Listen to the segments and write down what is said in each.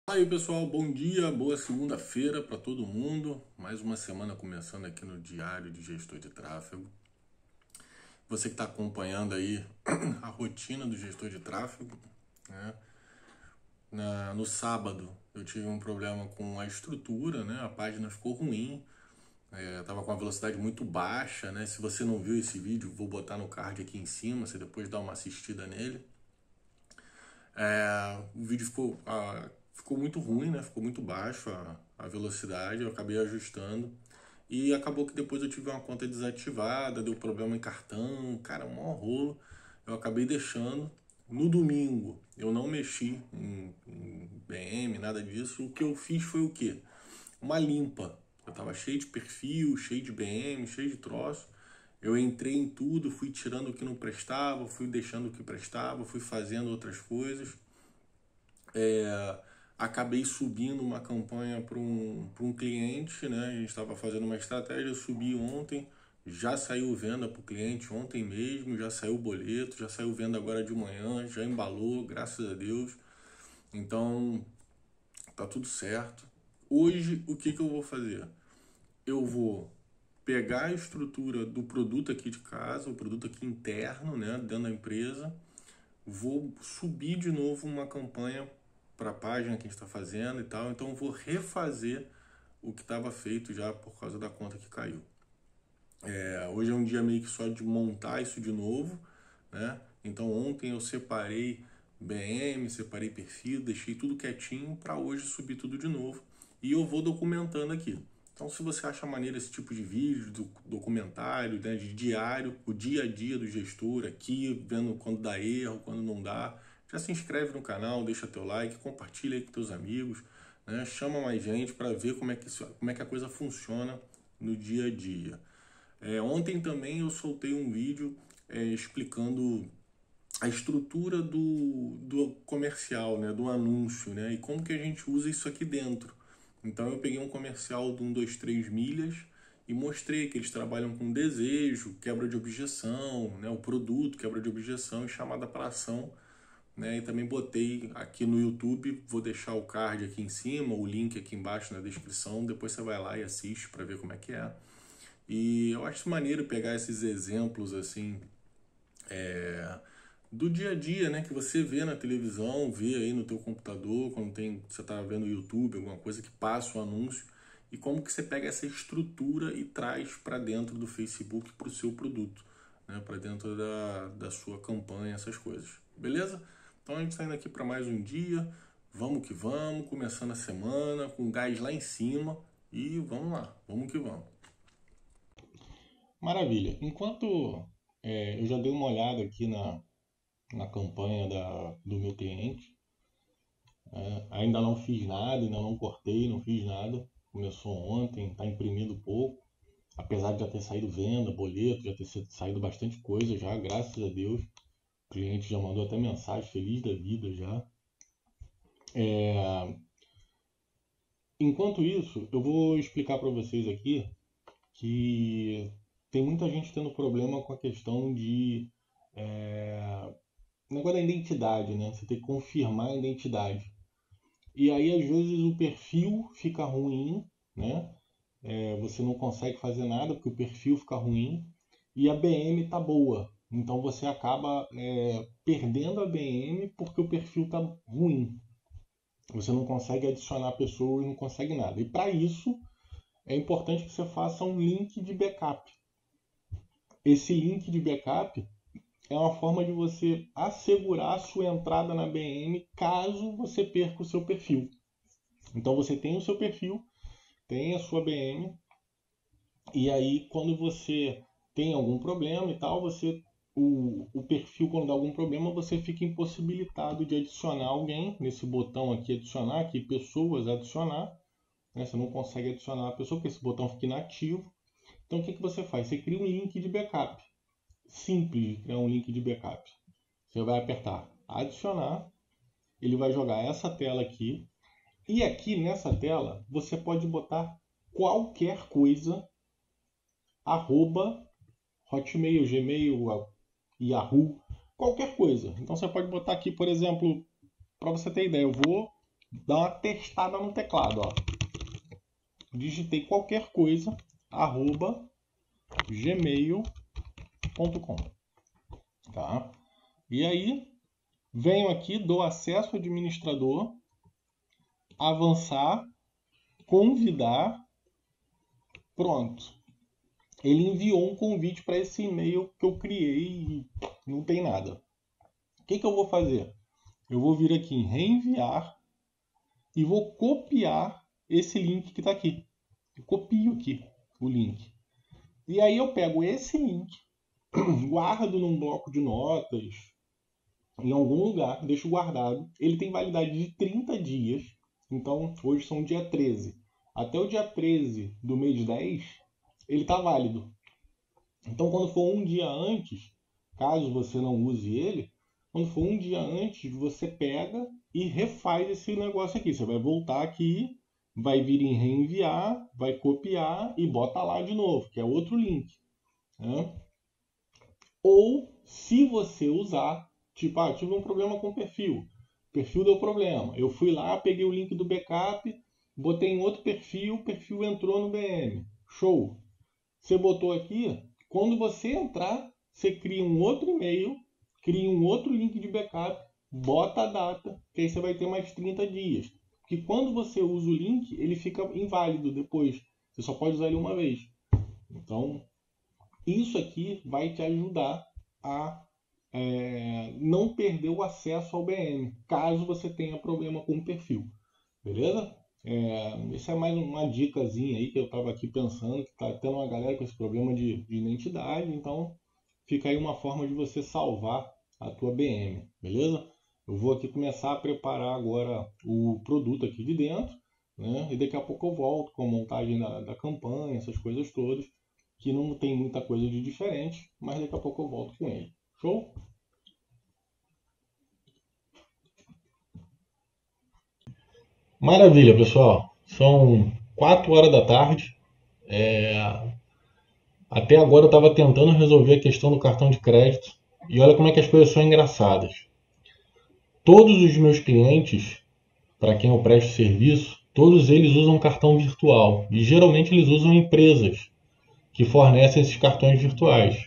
Fala aí pessoal, bom dia, boa segunda-feira para todo mundo. Mais uma semana começando aqui no Diário de Gestor de Tráfego. Você que está acompanhando aí a rotina do gestor de tráfego, né? No sábado eu tive um problema com a estrutura, né? A página ficou ruim, estava com a velocidade muito baixa, né? Se você não viu esse vídeo, vou botar no card aqui em cima, você depois dá uma assistida nele. O vídeo ficou muito ruim, né? Ficou muito baixo a velocidade, eu acabei ajustando. E acabou que depois eu tive uma conta desativada, deu problema em cartão, cara, um maior rolo. Eu acabei deixando. No domingo eu não mexi em BM, nada disso. O que eu fiz foi o quê? Uma limpa. Eu tava cheio de perfil, cheio de BM, cheio de troço. Eu entrei em tudo, fui tirando o que não prestava, fui deixando o que prestava, fui fazendo outras coisas. Acabei subindo uma campanha para um cliente, né? A gente estava fazendo uma estratégia, eu subi ontem, já saiu venda para o cliente ontem mesmo, já saiu o boleto, já saiu venda agora de manhã, já embalou, graças a Deus. Então, tá tudo certo. Hoje, o que eu vou fazer? Eu vou pegar a estrutura do produto aqui de casa, o produto aqui interno, né, dentro da empresa, vou subir de novo uma campanha para a página que a gente está fazendo e tal, então vou refazer o que estava feito já por causa da conta que caiu. Hoje é um dia meio que só de montar isso de novo, né? Então ontem eu separei BM, separei perfil, deixei tudo quietinho para hoje subir tudo de novo e eu vou documentando aqui. Então se você acha maneiro esse tipo de vídeo, documentário, né, de diário, o dia a dia do gestor aqui, vendo quando dá erro, quando não dá, já se inscreve no canal, deixa teu like, compartilha aí com teus amigos, né, chama mais gente para ver como é que a coisa funciona no dia a dia. Ontem também eu soltei um vídeo explicando a estrutura do comercial, né, do anúncio, né, e como que a gente usa isso aqui dentro. Então eu peguei um comercial de 1, 2, 3 milhas e mostrei que eles trabalham com desejo, quebra de objeção, né, o produto, quebra de objeção e chamada para ação. Né, e também botei aqui no YouTube, vou deixar o card aqui em cima, o link aqui embaixo na descrição, depois você vai lá e assiste para ver como é que é. E eu acho maneiro pegar esses exemplos assim do dia a dia, né, que você vê na televisão, vê aí no teu computador, quando você tá vendo o YouTube, alguma coisa que passa o anúncio, e como que você pega essa estrutura e traz para dentro do Facebook para o seu produto, né, para dentro da sua campanha, essas coisas. Beleza? Então a gente está indo aqui para mais um dia, vamos que vamos, começando a semana com gás lá em cima e vamos lá, vamos que vamos. Maravilha. Enquanto eu já dei uma olhada aqui na campanha do meu cliente, ainda não fiz nada, ainda não cortei, não fiz nada. Começou ontem, está imprimindo pouco, apesar de já ter saído venda, boleto, já ter saído bastante coisa já, graças a Deus. O cliente já mandou até mensagem, feliz da vida já. Enquanto isso, eu vou explicar para vocês aqui que tem muita gente tendo problema com a questão de negócio da identidade, né? Você tem que confirmar a identidade. E aí, às vezes, o perfil fica ruim, né? Você não consegue fazer nada porque o perfil fica ruim e a BM tá boa. Então você acaba perdendo a BM porque o perfil tá ruim. Você não consegue adicionar pessoas, não consegue nada. E para isso é importante que você faça um link de backup. Esse link de backup é uma forma de você assegurar a sua entrada na BM caso você perca o seu perfil. Então você tem o seu perfil, tem a sua BM, e aí quando você tem algum problema e tal, o perfil, quando dá algum problema, você fica impossibilitado de adicionar alguém nesse botão aqui, adicionar, aqui, pessoas, adicionar. Né? Você não consegue adicionar a pessoa porque esse botão fica inativo. Então o que você faz? Você cria um link de backup. Simples de criar um link de backup. Você vai apertar adicionar, ele vai jogar essa tela aqui, e aqui nessa tela você pode botar qualquer coisa, arroba, Hotmail, Gmail, Yahoo, qualquer coisa. Então você pode botar aqui, por exemplo, para você ter ideia, eu vou dá uma testada no teclado, ó. Digitei qualquer coisa, @gmail.com, tá? E aí, venho aqui, dou acesso ao administrador, avançar, convidar, pronto. Ele enviou um convite para esse e-mail que eu criei e não tem nada. O que eu vou fazer? Eu vou vir aqui em reenviar e vou copiar esse link que está aqui. Eu copio aqui o link. E aí eu pego esse link, guardo num bloco de notas, em algum lugar, deixo guardado. Ele tem validade de 30 dias. Então, hoje são dia 13. Até o dia 13 do mês 10, ele está válido. Então, quando for um dia antes, caso você não use ele, quando for um dia antes, você pega e refaz esse negócio aqui. Você vai voltar aqui, vai vir em reenviar, vai copiar e bota lá de novo, que é outro link, né? Ou, se você usar, tipo, tive um problema com o perfil deu problema. Eu fui lá, peguei o link do backup, botei em outro perfil, o perfil entrou no BM. Show! Você botou aqui, quando você entrar, você cria um outro e-mail, cria um outro link de backup, bota a data, que aí você vai ter mais 30 dias. Porque quando você usa o link, ele fica inválido depois. Você só pode usar ele uma vez. Então, isso aqui vai te ajudar a não perder o acesso ao BM, caso você tenha problema com o perfil. Beleza? Essa é mais uma dicasinha aí que eu estava aqui pensando, que está tendo uma galera com esse problema de identidade, então fica aí uma forma de você salvar a tua BM, beleza? Eu vou aqui começar a preparar agora o produto aqui de dentro, né? E daqui a pouco eu volto com a montagem da campanha, essas coisas todas, que não tem muita coisa de diferente, mas daqui a pouco eu volto com ele. Show? Maravilha, pessoal. São 4 horas da tarde. Até agora eu estava tentando resolver a questão do cartão de crédito. E olha como é que as coisas são engraçadas. Todos os meus clientes, para quem eu presto serviço, todos eles usam cartão virtual. E geralmente eles usam empresas que fornecem esses cartões virtuais.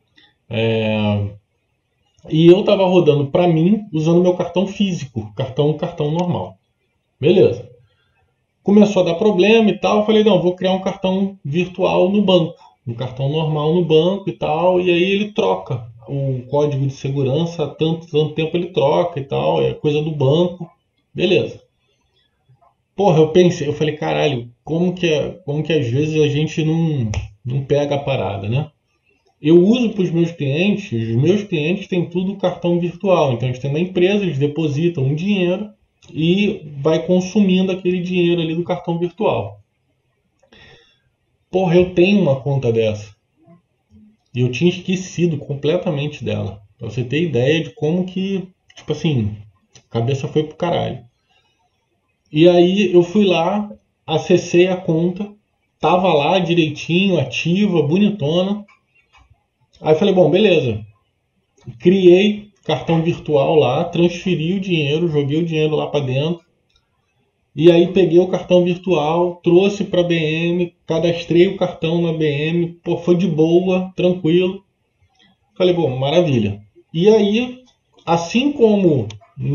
E eu estava rodando para mim usando meu cartão físico, cartão normal. Beleza. Começou a dar problema e tal, eu falei, não, vou criar um cartão virtual no banco, um cartão normal no banco e tal, e aí ele troca o código de segurança, tanto tempo ele troca e tal, é coisa do banco, beleza. Porra, eu falei, caralho, como que às vezes a gente não pega a parada, né? Eu uso para os meus clientes têm tudo cartão virtual, então eles têm uma empresa, eles depositam um dinheiro, e vai consumindo aquele dinheiro ali do cartão virtual. Porra, eu tenho uma conta dessa. E eu tinha esquecido completamente dela. Pra você ter ideia de como que, tipo assim, a cabeça foi pro caralho. E aí eu fui lá, acessei a conta, tava lá direitinho, ativa, bonitona. Aí eu falei, bom, beleza. Criei cartão virtual lá, transferi o dinheiro, joguei o dinheiro lá para dentro. E aí peguei o cartão virtual, trouxe para a BM, cadastrei o cartão na BM, pô, foi de boa, tranquilo. Falei, bom, maravilha. E aí, assim como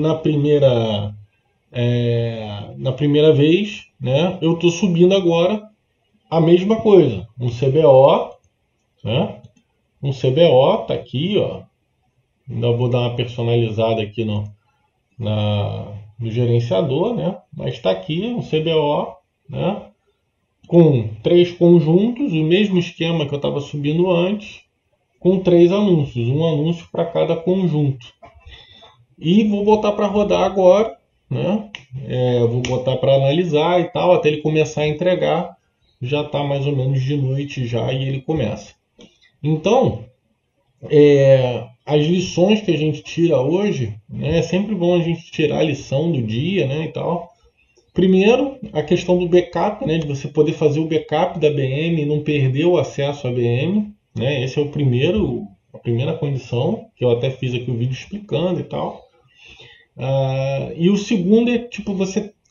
na primeira vez, né, eu estou subindo agora a mesma coisa, um CBO, né? Um CBO tá aqui, ó. Ainda vou dar uma personalizada aqui no gerenciador, né? Mas está aqui um CBO, né? Com 3 conjuntos, o mesmo esquema que eu estava subindo antes, com 3 anúncios, um anúncio para cada conjunto. E vou botar para rodar agora, né? Vou botar para analisar e tal, até ele começar a entregar. Já está mais ou menos de noite já e ele começa. Então, as lições que a gente tira hoje, né, é sempre bom a gente tirar a lição do dia, né, e tal. Primeiro, a questão do backup, né, de você poder fazer o backup da BM e não perder o acesso à BM, né, esse é a primeira condição, que eu até fiz aqui o vídeo explicando e tal. E o segundo é, tipo, você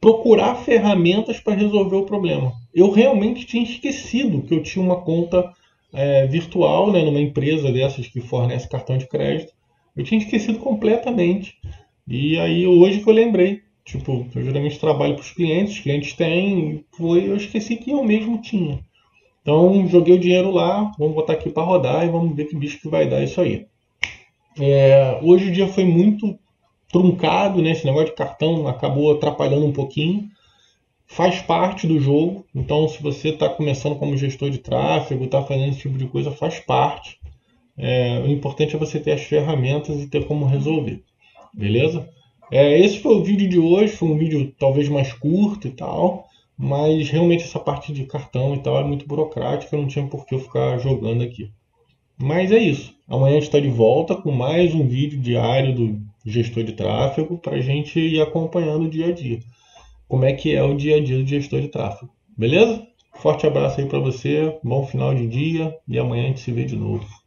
procurar ferramentas para resolver o problema. Eu realmente tinha esquecido que eu tinha uma conta virtual, né, numa empresa dessas que fornece cartão de crédito. Eu tinha esquecido completamente. E aí hoje que eu lembrei. Tipo, eu geralmente trabalho para os clientes têm, eu esqueci que eu mesmo tinha. Então joguei o dinheiro lá, vamos botar aqui para rodar e vamos ver que bicho que vai dar isso aí. Hoje o dia foi muito truncado, né? Esse negócio de cartão acabou atrapalhando um pouquinho. Faz parte do jogo, então se você está começando como gestor de tráfego, está fazendo esse tipo de coisa, faz parte. O importante é você ter as ferramentas e ter como resolver, beleza? Esse foi o vídeo de hoje, foi um vídeo talvez mais curto e tal, mas realmente essa parte de cartão e tal é muito burocrática, não tinha por que eu ficar jogando aqui. Mas é isso. Amanhã a gente está de volta com mais um vídeo diário do gestor de tráfego para a gente ir acompanhando o dia a dia. Como é que é o dia a dia do gestor de tráfego. Beleza? Forte abraço aí para você, bom final de dia e amanhã a gente se vê de novo.